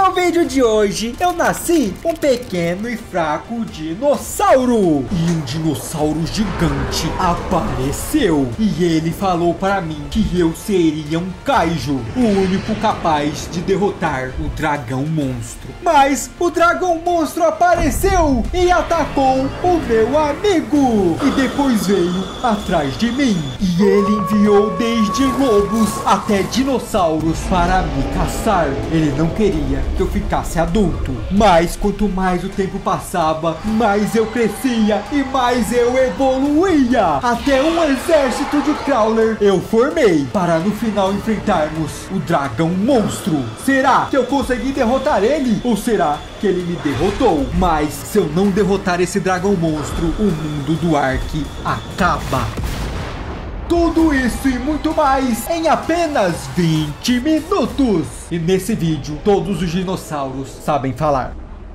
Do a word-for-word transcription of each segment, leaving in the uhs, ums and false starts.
no vídeo de hoje, eu nasci um pequeno e fraco dinossauro. E um dinossauro gigante apareceu. E ele falou para mim que eu seria um kaiju, o único capaz de derrotar o dragão monstro. Mas o dragão monstro apareceu e atacou o meu amigo. E depois veio atrás de mim. E ele enviou desde lobos até dinossauros para me caçar. Ele não queria que eu ficasse adulto. Mas quanto mais o tempo passava, mais eu crescia e mais eu evoluía. Até um exército de Crawler eu formei para no final enfrentarmos o dragão monstro. Será que eu consegui derrotar ele? Ou será que ele me derrotou? Mas se eu não derrotar esse dragão monstro, o mundo do Ark acaba. Tudo isso e muito mais em apenas vinte minutos. E nesse vídeo, todos os dinossauros sabem falar.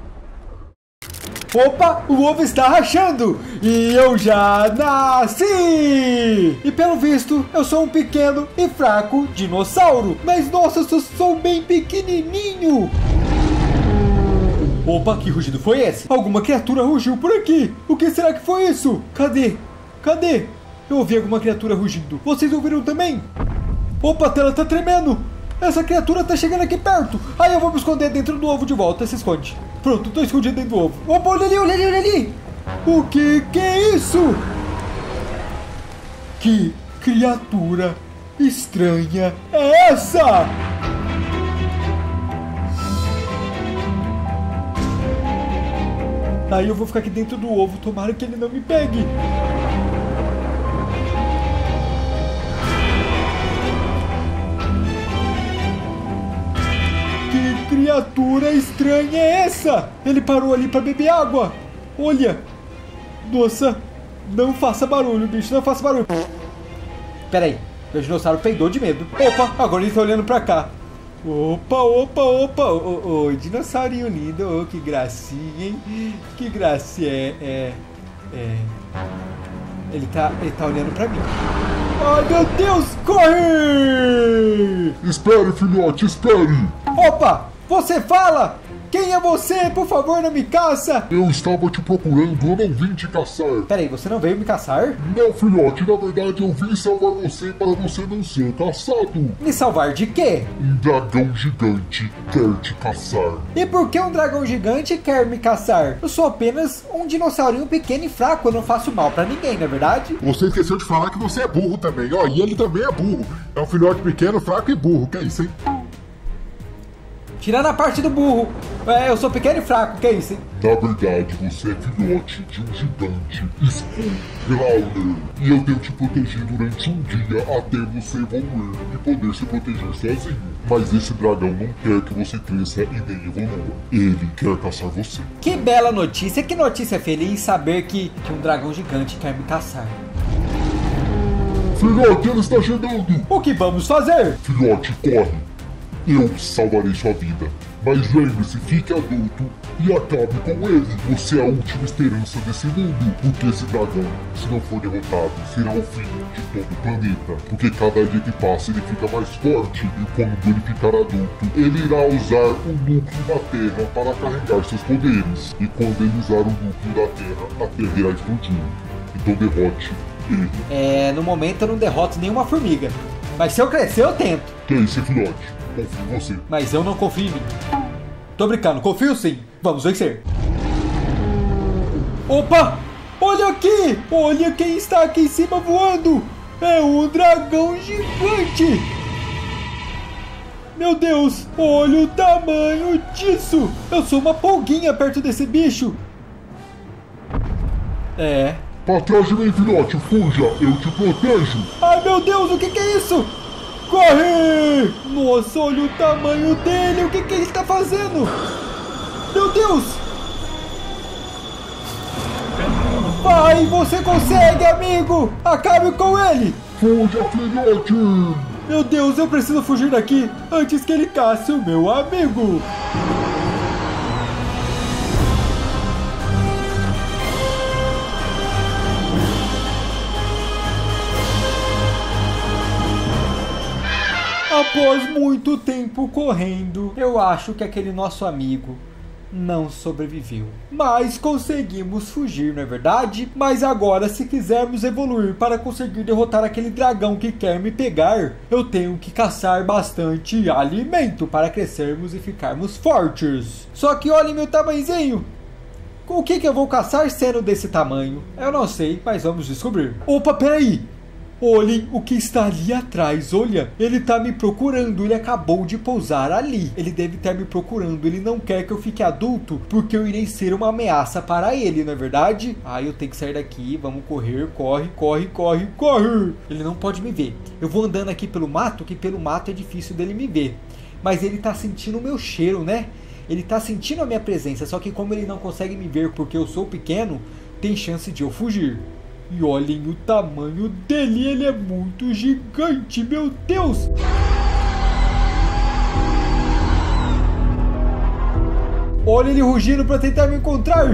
Opa, o ovo está rachando e eu já nasci! E pelo visto, eu sou um pequeno e fraco dinossauro. Mas nossa, eu sou, sou bem pequenininho. Opa, que rugido foi esse? Alguma criatura rugiu por aqui. O que será que foi isso? Cadê? Cadê? Eu ouvi alguma criatura rugindo. Vocês ouviram também? Opa, a tela tá tremendo. Essa criatura tá chegando aqui perto. Aí eu vou me esconder dentro do ovo de volta. Se esconde. Pronto, tô escondido dentro do ovo. Opa, olha ali, olha ali, olha ali. O que que é isso? Que criatura estranha é essa? Aí eu vou ficar aqui dentro do ovo. Tomara que ele não me pegue. Que criatura estranha é essa? Ele parou ali para beber água. Olha. Nossa. Não faça barulho, bicho. Não faça barulho. Pera aí. Meu dinossauro peidou de medo. Opa, agora ele tá olhando pra cá. Opa, opa, opa. Oi, oh, oh, dinossaurinho lindo. Oh, que gracinha, hein? Que gracinha. É, é, é. Ele tá, ele tá olhando pra mim. Ai, meu Deus, corre! Espere, filhote, espere! Opa, você fala? Quem é você? Por favor, não me caça! Eu estava te procurando, eu não vim te caçar. Peraí, você não veio me caçar? Não, filhote, na verdade eu vim salvar você para você não ser caçado. Me salvar de quê? Um dragão gigante quer te caçar. E por que um dragão gigante quer me caçar? Eu sou apenas um dinossaurinho pequeno e fraco, eu não faço mal pra ninguém, não é verdade? Você esqueceu de falar que você é burro também, ó, e ele também é burro. É um filhote pequeno, fraco e burro, que é isso, hein? Tirando a parte do burro, é, eu sou pequeno e fraco, que é isso, hein? Na verdade, você é filhote de um gigante Skull Crawler. E eu tenho te proteger durante um dia até você evoluir e poder se proteger sozinho. Mas esse dragão não quer que você cresça e nem evolua. Ele quer caçar você. Que bela notícia, que notícia feliz saber que, que um dragão gigante quer me caçar. Filhote, ele está chegando! O que vamos fazer? Filhote, corre! Eu salvarei sua vida. Mas lembre-se, fique adulto e acabe com ele. Você é a última esperança desse mundo. Porque esse dragão, se não for derrotado, será o fim de todo o planeta. Porque cada dia que passa ele fica mais forte. E quando ele ficar adulto, ele irá usar o núcleo da Terra para carregar seus poderes. E quando ele usar o núcleo da Terra, a Terra irá explodir. Então derrote ele. É, no momento eu não derroto nenhuma formiga. Mas se eu crescer, eu tento. Que é isso, filhote? Confio em você. Mas eu não confio em mim. Tô brincando, confio sim. Vamos vencer. Opa! Olha aqui! Olha quem está aqui em cima voando! É um dragão gigante! Meu Deus! Olha o tamanho disso! Eu sou uma polguinha perto desse bicho! É... Pra trás de mim, filhote! Fuja! Eu te protejo! Ai, meu Deus! O que que é isso? Corre! Nossa, olha o tamanho dele! O que que ele está fazendo? Meu Deus! Vai, você consegue, amigo! Acabe com ele! Fuja, filhote! Meu Deus, eu preciso fugir daqui antes que ele casse o meu amigo! Após muito tempo correndo, eu acho que aquele nosso amigo não sobreviveu. Mas conseguimos fugir, não é verdade? Mas agora, se quisermos evoluir para conseguir derrotar aquele dragão que quer me pegar, eu tenho que caçar bastante alimento para crescermos e ficarmos fortes. Só que olhem meu tamanhozinho. O que que eu vou caçar sendo desse tamanho? Eu não sei, mas vamos descobrir. Opa, peraí! Olhem o que está ali atrás, olha, ele está me procurando, ele acabou de pousar ali. Ele deve estar me procurando, ele não quer que eu fique adulto, porque eu irei ser uma ameaça para ele, não é verdade? Ah, eu tenho que sair daqui, vamos correr, corre, corre, corre, corre. Ele não pode me ver. Eu vou andando aqui pelo mato, que pelo mato é difícil dele me ver. Mas ele está sentindo o meu cheiro, né? Ele está sentindo a minha presença, só que como ele não consegue me ver porque eu sou pequeno, tem chance de eu fugir. E olhem o tamanho dele, ele é muito gigante, meu Deus! Olha ele rugindo para tentar me encontrar!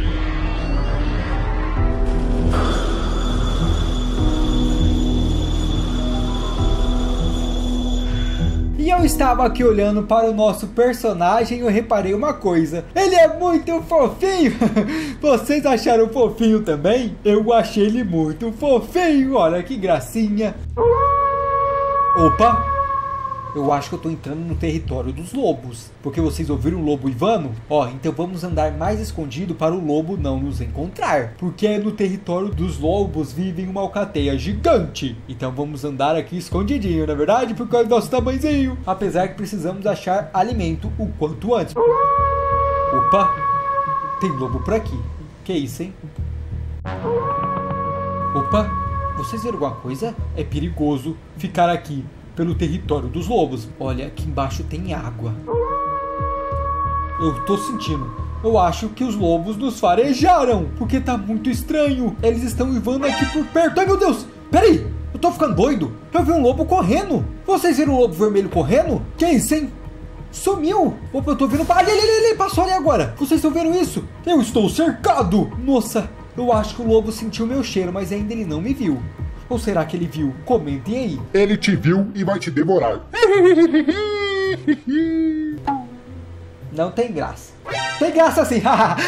E eu estava aqui olhando para o nosso personagem e eu reparei uma coisa. Ele é muito fofinho. Vocês acharam fofinho também? Eu achei ele muito fofinho. Olha que gracinha. Opa. Eu acho que eu tô entrando no território dos lobos. Porque vocês ouviram o lobo uivando? Ó, então vamos andar mais escondido para o lobo não nos encontrar. Porque no território dos lobos vivem uma alcateia gigante. Então vamos andar aqui escondidinho, na é verdade? Por causa do nosso tamanhozinho. Apesar que precisamos achar alimento o quanto antes. Opa! Tem lobo por aqui. Que isso, hein? Opa! Vocês viram alguma coisa? É perigoso ficar aqui pelo território dos lobos. Olha, aqui embaixo tem água. Eu tô sentindo. Eu acho que os lobos nos farejaram. Porque tá muito estranho. Eles estão uivando aqui por perto. Ai, meu Deus. Pera aí. Eu tô ficando doido. Eu vi um lobo correndo. Vocês viram um lobo vermelho correndo? Que é isso, hein? Sumiu. Opa, eu tô vendo... Ali, ali, ali, ali. Passou ali agora. Vocês estão vendo isso? Eu estou cercado. Nossa. Eu acho que o lobo sentiu meu cheiro, mas ainda ele não me viu. Ou será que ele viu? Comentem aí. Ele te viu e vai te devorar. Não tem graça. Tem graça sim.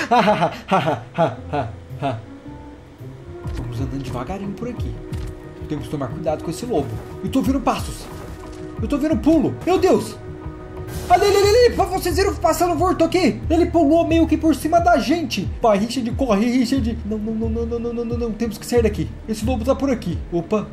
Vamos andando devagarinho por aqui. Temos que tomar cuidado com esse lobo. Eu tô ouvindo passos. Eu tô ouvindo pulo. Meu Deus. Ali, ali, ali, ali. Vocês viram passando vorto aqui? Ele pulou meio que por cima da gente. Vai, Richard, corre, Richard. Não, não, não, não, não, não, não, não, não. Temos que sair daqui. Esse lobo tá por aqui. Opa.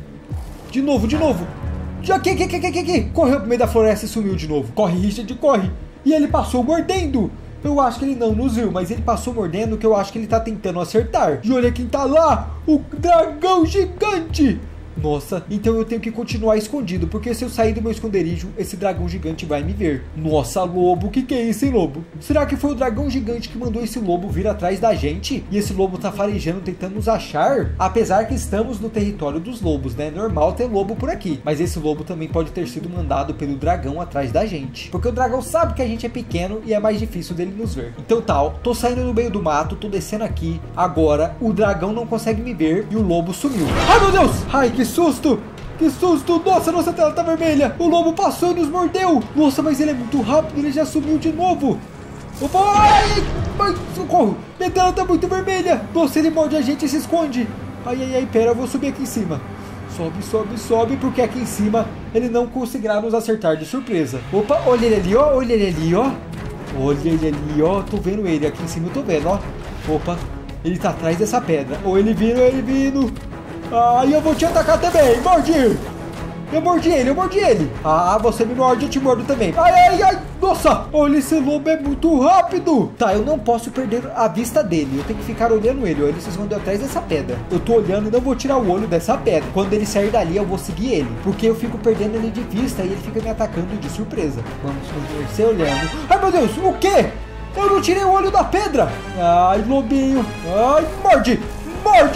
De novo, de novo. Já aqui, aqui, aqui, aqui, aqui. Correu pro meio da floresta e sumiu de novo. Corre, Richard, corre. E ele passou mordendo. Eu acho que ele não nos viu, mas ele passou mordendo, que eu acho que ele tá tentando acertar. E olha quem tá lá. O dragão gigante. Nossa, então eu tenho que continuar escondido, porque se eu sair do meu esconderijo, esse dragão gigante vai me ver. Nossa, lobo, o que que é esse lobo? Será que foi o dragão gigante que mandou esse lobo vir atrás da gente? E esse lobo tá farejando, tentando nos achar? Apesar que estamos no território dos lobos, né? Normal ter lobo por aqui. Mas esse lobo também pode ter sido mandado pelo dragão atrás da gente. Porque o dragão sabe que a gente é pequeno e é mais difícil dele nos ver. Então tal, tô saindo no meio do mato, tô descendo aqui. Agora, o dragão não consegue me ver e o lobo sumiu. Ai, meu Deus! Ai, que Que susto! Que susto! Nossa, nossa tela tá vermelha! O lobo passou e nos mordeu! Nossa, mas ele é muito rápido, ele já sumiu de novo! Opa! Ai, ai, socorro! Minha tela tá muito vermelha! Nossa, ele morde a gente e se esconde! Ai, ai, ai, pera, eu vou subir aqui em cima. Sobe, sobe, sobe, porque aqui em cima ele não conseguirá nos acertar de surpresa. Opa, olha ele ali, ó, olha ele ali, ó. Olha ele ali, ó, tô vendo ele, aqui em cima eu tô vendo, ó. Opa, ele tá atrás dessa pedra. Ou ele vindo, ou ele vindo. Ai, eu vou te atacar também, morde! Eu mordi ele, eu mordi ele. Ah, você me morde, eu te mordo também. Ai, ai, ai, nossa, olha, esse lobo é muito rápido. Tá, eu não posso perder a vista dele. Eu tenho que ficar olhando ele, ó, ele se escondeu atrás dessa pedra. Eu tô olhando e não vou tirar o olho dessa pedra. Quando ele sair dali, eu vou seguir ele, porque eu fico perdendo ele de vista e ele fica me atacando de surpresa. Vamos você olhando. Ai, meu Deus, o quê? Eu não tirei o olho da pedra. Ai, lobinho. Ai, morde, morde.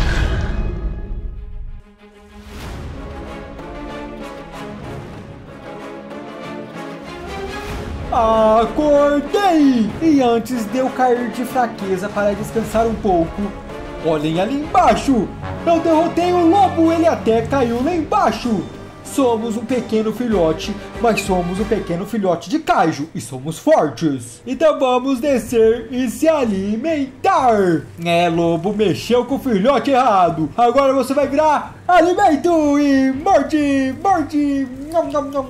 Acordei! E antes de eu cair de fraqueza para descansar um pouco, olhem ali embaixo! Eu derrotei o lobo, ele até caiu lá embaixo! Somos um pequeno filhote, mas somos um pequeno filhote de Kaiju e somos fortes. Então vamos descer e se alimentar. É, lobo, mexeu com o filhote errado. Agora você vai virar alimento e morde, morde. Nham, nham, nham.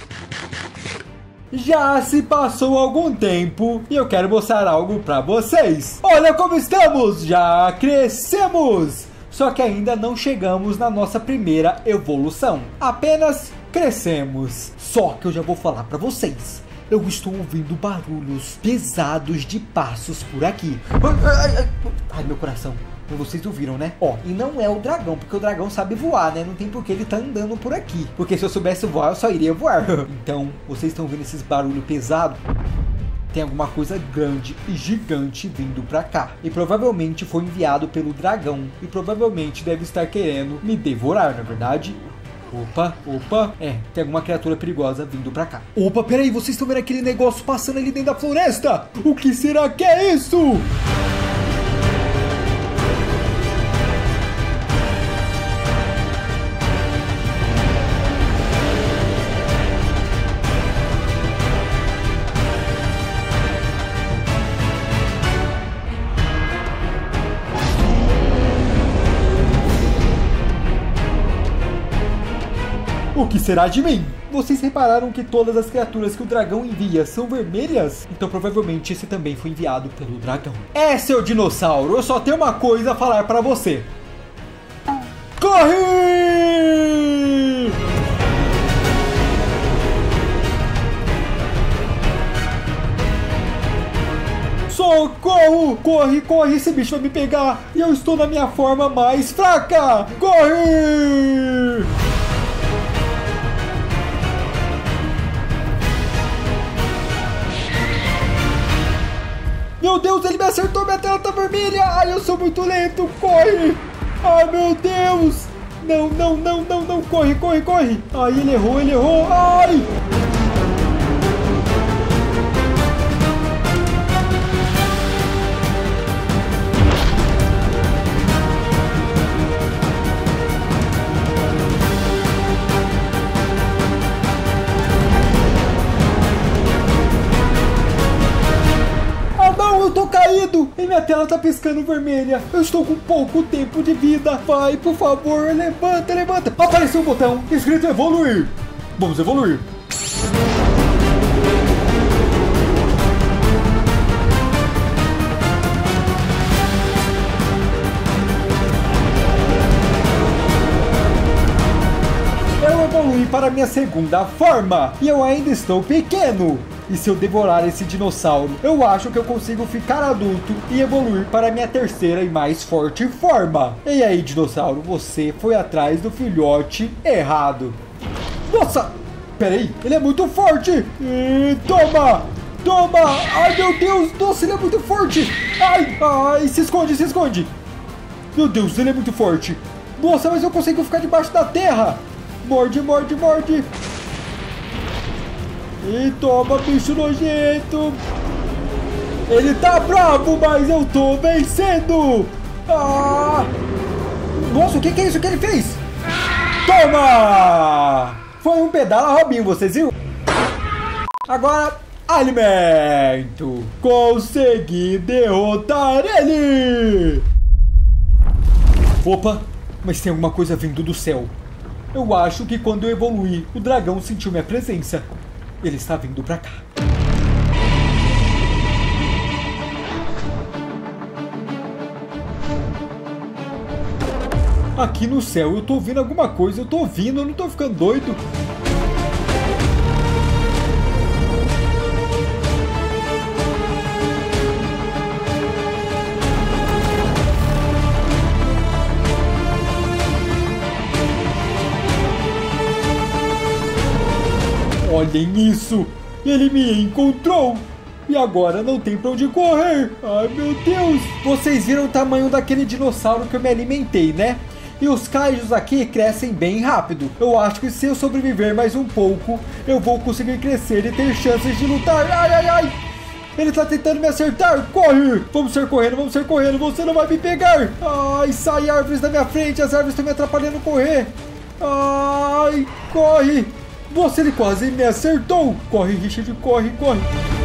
Já se passou algum tempo e eu quero mostrar algo pra vocês. Olha como estamos, já crescemos. Só que ainda não chegamos na nossa primeira evolução. Apenas crescemos. Só que eu já vou falar pra vocês. Eu estou ouvindo barulhos pesados de passos por aqui. Ai, ai, ai, ai meu coração. Vocês ouviram, né? Ó, e não é o dragão, porque o dragão sabe voar, né? Não tem por que ele tá andando por aqui. Porque se eu soubesse voar, eu só iria voar. Então, vocês estão vendo esses barulhos pesados? Tem alguma coisa grande e gigante vindo pra cá. E provavelmente foi enviado pelo dragão. E provavelmente deve estar querendo me devorar, não é verdade? Opa, opa. É, tem alguma criatura perigosa vindo pra cá. Opa, peraí, vocês estão vendo aquele negócio passando ali dentro da floresta? O que será que é isso? O que será de mim? Vocês repararam que todas as criaturas que o dragão envia são vermelhas? Então provavelmente esse também foi enviado pelo dragão. É, seu dinossauro, eu só tenho uma coisa a falar pra você. Corre! Socorro! Corre, corre, esse bicho vai me pegar! E eu estou na minha forma mais fraca! Corre! Meu Deus, ele me acertou, minha tela tá vermelha. Ai, eu sou muito lento, corre. Ai, meu Deus. Não, não, não, não, não, corre, corre, corre. Ai, ele errou, ele errou, ai. E minha tela tá piscando vermelha. Eu estou com pouco tempo de vida. Vai, por favor, levanta, levanta. Apareceu um botão escrito evoluir. Vamos evoluir. Eu evoluí para minha segunda forma. E eu ainda estou pequeno. E se eu devorar esse dinossauro, eu acho que eu consigo ficar adulto e evoluir para minha terceira e mais forte forma. E aí, dinossauro, você foi atrás do filhote errado. Nossa! Peraí, ele é muito forte! E toma! Toma! Ai, meu Deus! Nossa, ele é muito forte! Ai! Ai! Se esconde, se esconde! Meu Deus, ele é muito forte! Nossa, mas eu consigo ficar debaixo da terra! Morde, morde, morde! E toma, bicho nojento! Ele tá bravo, mas eu tô vencendo! Ah! Nossa, o que, que é isso que ele fez? Toma! Foi um pedala Robinho, vocês viram? Agora, alimento! Consegui derrotar ele! Opa, mas tem alguma coisa vindo do céu. Eu acho que quando eu evoluir, o dragão sentiu minha presença. Ele está vindo pra cá. Aqui no céu eu tô ouvindo alguma coisa. Eu tô ouvindo, eu não tô ficando doido. Olhem isso! Ele me encontrou! E agora não tem pra onde correr! Ai, meu Deus! Vocês viram o tamanho daquele dinossauro que eu me alimentei, né? E os kaijus aqui crescem bem rápido. Eu acho que se eu sobreviver mais um pouco, eu vou conseguir crescer e ter chances de lutar. Ai, ai, ai! Ele tá tentando me acertar! Corre! Vamos sair correndo, vamos sair correndo! Você não vai me pegar! Ai, sai árvores da minha frente! As árvores estão me atrapalhando a correr! Ai, corre. Nossa, ele quase me acertou. Corre, Richard, corre, corre.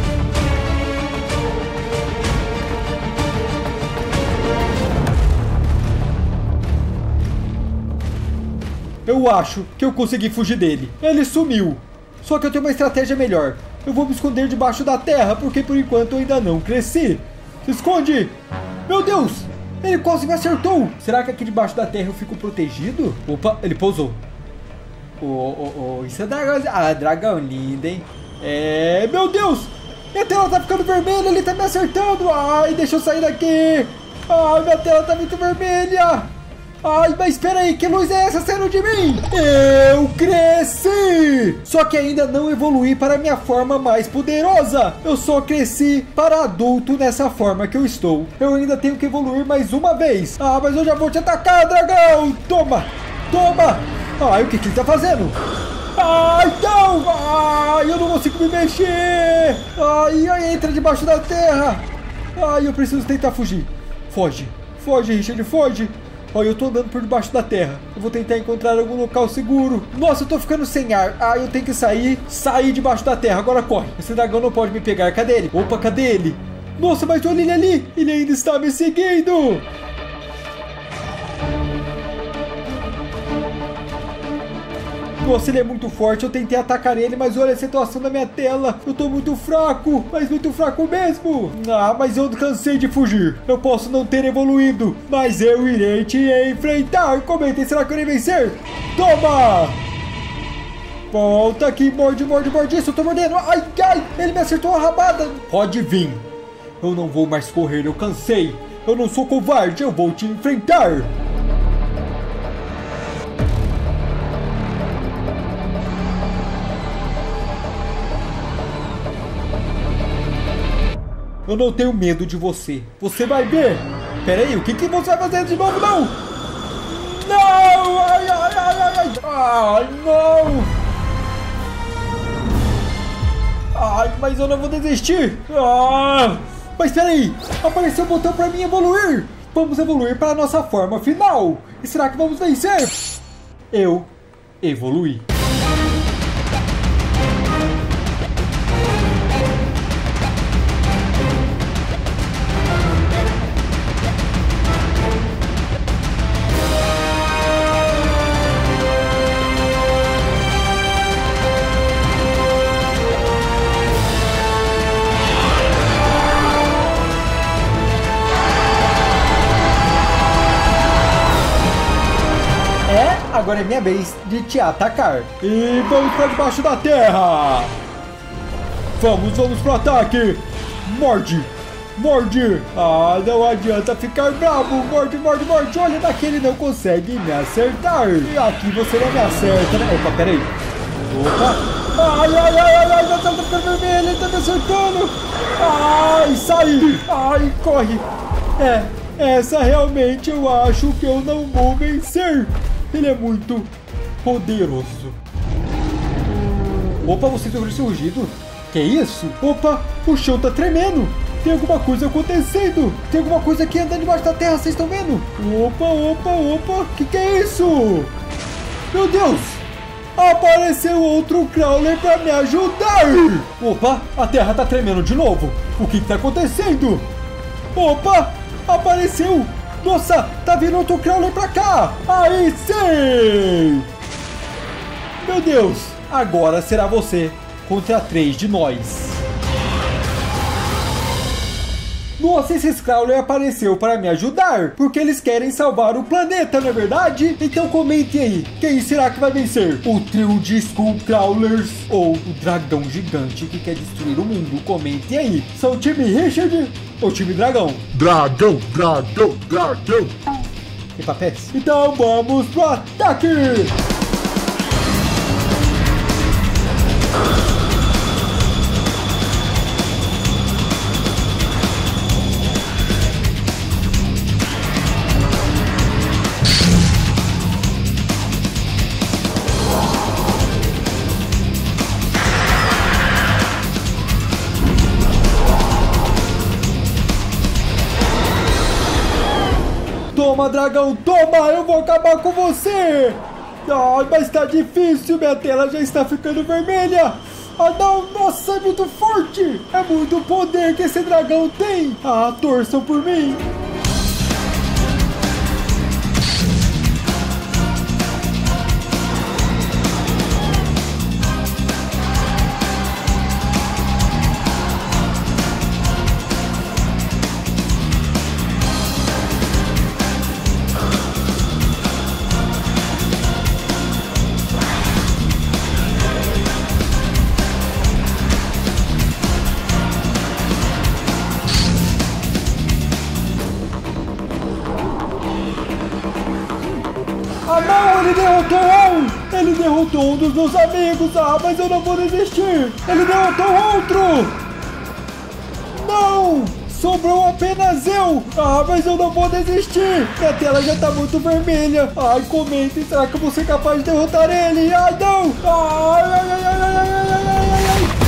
Eu acho que eu consegui fugir dele. Ele sumiu. Só que eu tenho uma estratégia melhor. Eu vou me esconder debaixo da terra, porque por enquanto eu ainda não cresci. Se esconde! Meu Deus! Ele quase me acertou! Será que aqui debaixo da terra eu fico protegido? Opa, ele pousou. Oh, oh, oh, isso é dragão. Ah, dragão lindo, hein? É, meu Deus! Minha tela tá ficando vermelha, ele tá me acertando! Ai, deixa eu sair daqui! Ai, minha tela tá muito vermelha! Ai, mas espera aí, que luz é essa saindo de mim? Eu cresci! Só que ainda não evoluí para a minha forma mais poderosa. Eu só cresci para adulto nessa forma que eu estou. Eu ainda tenho que evoluir mais uma vez. Ah, mas eu já vou te atacar, dragão! Toma! Toma! Ai, o que que ele tá fazendo? Ai, não! Ai, eu não consigo me mexer! Ai, ai, entra debaixo da terra! Ai, eu preciso tentar fugir. Foge! Foge, Richard, foge! Olha, eu tô andando por debaixo da terra. Eu vou tentar encontrar algum local seguro. Nossa, eu tô ficando sem ar. Ah, eu tenho que sair. Sair debaixo da terra. Agora corre. Esse dragão não pode me pegar. Cadê ele? Opa, cadê ele? Nossa, mas olha ele ali. Ele ainda está me seguindo. Nossa, ele é muito forte. Eu tentei atacar ele, mas olha a situação da minha tela. Eu tô muito fraco, mas muito fraco mesmo. Ah, mas eu cansei de fugir. Eu posso não ter evoluído, mas eu irei te enfrentar. Comentem, será que eu irei vencer? Toma! Volta aqui, morde, morde, morde. Isso, eu tô mordendo. Ai, ai, ele me acertou a rabada. Pode vir. Eu não vou mais correr, eu cansei. Eu não sou covarde, eu vou te enfrentar. Eu não tenho medo de você. Você vai ver. Pera aí, o que, que você vai fazer de novo, não? Não! Ai, ai, ai, ai, ai. Ai, não! Ai, mas eu não vou desistir. Ah, mas pera aí. Apareceu um botão pra mim evoluir. Vamos evoluir para a nossa forma final. E será que vamos vencer? Eu evoluí. Agora é minha vez de te atacar. E vamos para debaixo da terra. Vamos, vamos pro ataque. Morde, morde. Ah, não adianta ficar bravo. Morde, morde, morde. Olha, daqui ele não consegue me acertar. E aqui você não me acerta, né? Opa, pera aí. Opa. Ai, ai, ai, ai, ai. Meu tela tá ficando vermelho. Ele tá me acertando. Ai, saí. Ai, corre. É, essa realmente eu acho que eu não vou vencer. Ele é muito poderoso. Opa, você ouviu esse rugido? Que isso? Opa, o chão tá tremendo. Tem alguma coisa acontecendo. Tem alguma coisa aqui andando debaixo da terra, vocês estão vendo? Opa, opa, opa. Que que é isso? Meu Deus. Apareceu outro Crawler pra me ajudar. Opa, a terra tá tremendo de novo. O que que tá acontecendo? Opa, apareceu. Nossa, tá vindo outro Crawler pra cá! Aí sim! Meu Deus, agora será você contra três de nós. Nossa, esse Crawler apareceu para me ajudar, porque eles querem salvar o planeta, não é verdade? Então comentem aí, quem será que vai vencer? O trio de Skull Crawlers ou o dragão gigante que quer destruir o mundo? Comentem aí. São o time Richard ou o time Dragão? Dragão, dragão, dragão. Tem papéis? Então vamos pro ataque! Toma, dragão, toma! Eu vou acabar com você! Ah, mas tá difícil, minha tela já está ficando vermelha. Ah não, nossa, é muito forte. É muito poder que esse dragão tem. Ah, torçam por mim. Ah não, ele derrotou um! Ele derrotou um dos meus amigos! Ah, mas eu não vou desistir! Ele derrotou outro! Não! Sobrou apenas eu! Ah, mas eu não vou desistir! Minha tela já tá muito vermelha! Ai, comentem, será que eu vou ser capaz de derrotar ele? Ai, não! Ai, ai, ai, ai, ai, ai, ai, ai, ai!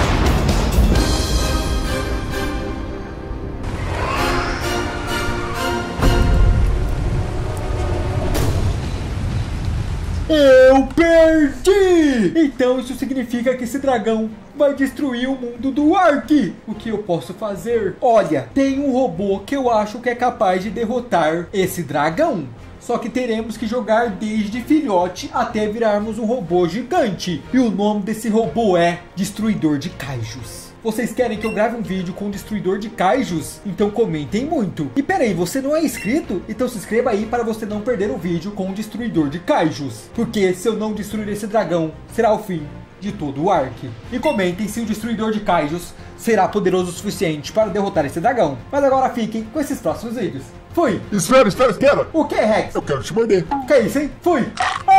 Eu perdi! Então isso significa que esse dragão vai destruir o mundo do Ark. O que eu posso fazer? Olha, tem um robô que eu acho que é capaz de derrotar esse dragão. Só que teremos que jogar desde filhote até virarmos um robô gigante. E o nome desse robô é Destruidor de Kaijus. Vocês querem que eu grave um vídeo com o Destruidor de Kaijus? Então comentem muito. E peraí, você não é inscrito? Então se inscreva aí para você não perder o vídeo com o Destruidor de Kaijus. Porque se eu não destruir esse dragão, será o fim de todo o Ark. E comentem se o Destruidor de Kaijus será poderoso o suficiente para derrotar esse dragão. Mas agora fiquem com esses próximos vídeos. Fui! Espera, espera, espera! O que, Rex? Eu quero te morder. Que é isso, hein? Fui! Ah!